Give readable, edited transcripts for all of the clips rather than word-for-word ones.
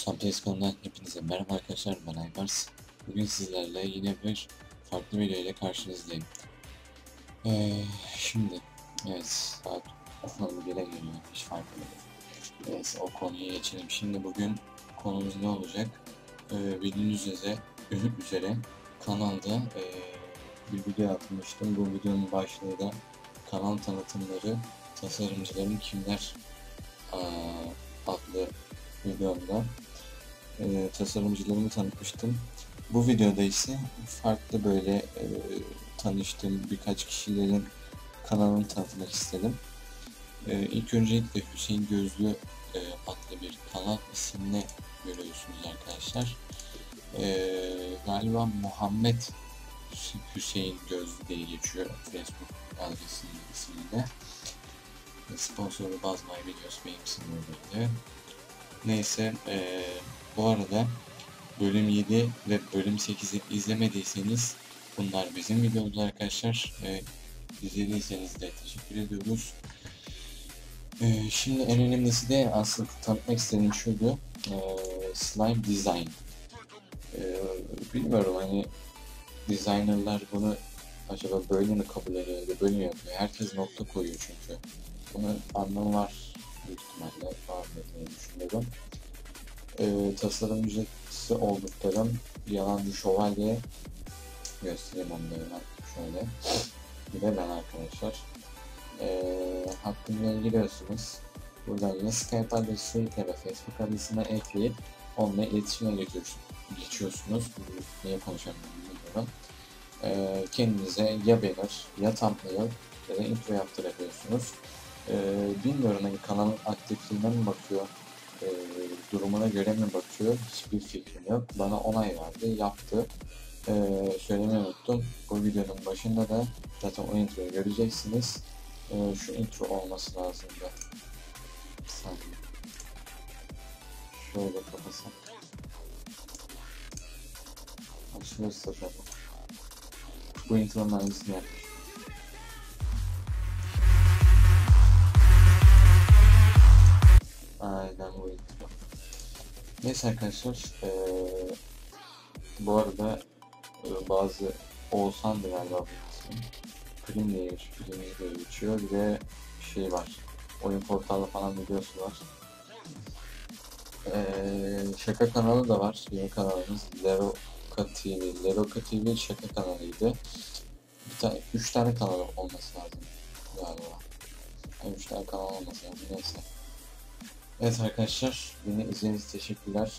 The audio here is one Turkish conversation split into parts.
Samtes kanalından hepinize merhaba arkadaşlar, ben Aybars. Bugün sizlerle yine bir farklı video ile karşınızdayım. Şimdi evet, saat 10'a gele geliyor, hiç fark etmedim. Neyse, o konuya geçelim. Şimdi bugün konumuz ne olacak? Bildiğiniz üzere kanalda bir video atmıştım. Bu videonun başlığı da kanal tanıtımları, tasarımcıların kimler adlı videomda tasarımcılarımı tanıtmıştım. Bu videoda ise farklı böyle tanıştığım birkaç kişilerin kanalını tanıtmak istedim. İlk öncelikle Hüseyin Gözlü adlı bir kanal ismini görüyorsunuz arkadaşlar. Galiba Muhammed Hüseyin Gözlü diye geçiyor Facebook adresinin isminde. Sponsoru Bazmay videosu benim sınırlarıydı. Neyse, bu arada bölüm 7 ve bölüm 8'i izlemediyseniz bunlar bizim videomuz arkadaşlar. İzlediyseniz de teşekkür ediyoruz. Şimdi en önemlisi de asıl tanıtmak istediğim şuydu. Slime Design. Bilmiyorum, hani designerlar bunu acaba böyle mi kabul ediyor ya da böyle mi yapıyor? Herkes nokta koyuyor çünkü. Bunun anlamı var, büyük ihtimalle var diye düşünüyorum. Tasarımcısı olduklarım Yalancı Şövalye, göstereyim onları ben şöyle. Bir de ben arkadaşlar. Hakkında giriyorsunuz. Buradan yine Skype adresi ya da Facebook adresine ekleyip onunla iletişime geçiyorsunuz. Niye konuşamıyorum bilmiyorum. Kendinize ya banner ya thumbnail ya da intro yaptırabiliyorsunuz. Bilmiyorum, hani kanalın aktifliğine mi bakıyor, durumuna göre mi bakıyor, hiçbir fikrim yok. Bana onay verdi, yaptı. Söylemeyi unuttum. Bu videonun başında da zaten o introyu göreceksiniz. Şu intro olması lazım da. Bir saniye. Şöyle kapatsam. Açılırsa tabii. Bu intronun aynısını yapmış. Aynen bu intro. Neyse arkadaşlar, bu arada bazı Oğuzhan da galiba bu ismi. Prim diye geçiyor. Bir de şey var. Oyun portalı falan videosu var. Şaka kanalı da var. Yeni kanalımız Leroka TV. Leroka TV şaka kanalıydı. 3 tane kanal olması lazım galiba. Yani 3 tane kanal olması lazım. Neyse. Evet arkadaşlar, beni izlediğiniz için teşekkürler.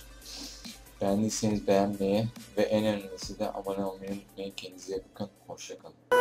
Beğendiyseniz beğenmeyi ve en önemlisi de abone olmayı unutmayın. Kendinize iyi bakın. Hoşça kalın.